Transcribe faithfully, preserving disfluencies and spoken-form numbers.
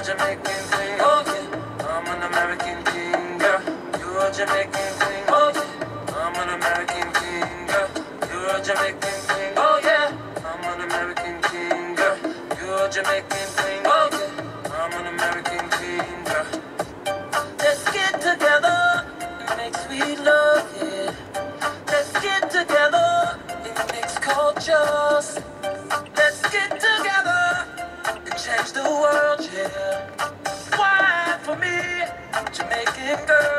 Jamaican queen, oh yeah. I'm an American king, girl. You're a Jamaican queen, oh yeah. I'm an American king, girl. You're a Jamaican queen, oh yeah. I'm an American king, girl. You're a Jamaican queen, oh yeah. I'm an American king, girl. Let's get together and make sweet love, yeah. Let's get together and mix cultures. Let's get together and change the world, yeah. Wine for me, Jamaican girl.